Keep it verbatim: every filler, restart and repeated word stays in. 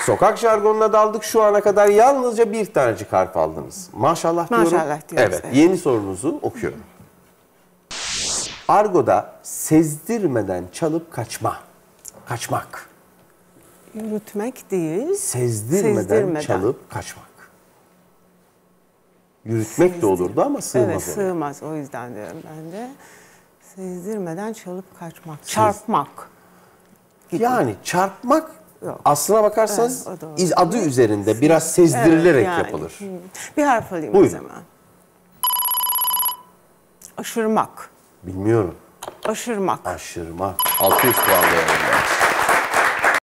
Sokak jargonuna daldık. Şu ana kadar yalnızca bir tanecik harf aldınız. Maşallah diyorum. Maşallah diyoruz. Evet, Evet. yeni sorunuzu okuyorum. Argo'da sezdirmeden çalıp kaçma. Kaçmak. Yürütmek değil. Sezdirmeden, Sezdirmeden. çalıp kaçmak. Yürütmek Sezdir- de olurdu ama sığmaz Evet, oraya. sığmaz. O yüzden diyorum ben de. Sezdirmeden çalıp kaçmak. Çarpmak. gibi. Yani çarpmak Yok. aslına bakarsanız Evet, o doğru. iz- adı üzerinde biraz sezdirilerek Evet, yani. yapılır. Hı. Bir harf alayım Buyurun. o zaman. Aşırmak. Bilmiyorum. Aşırmak. Aşırma. altı yüz puan değerinde.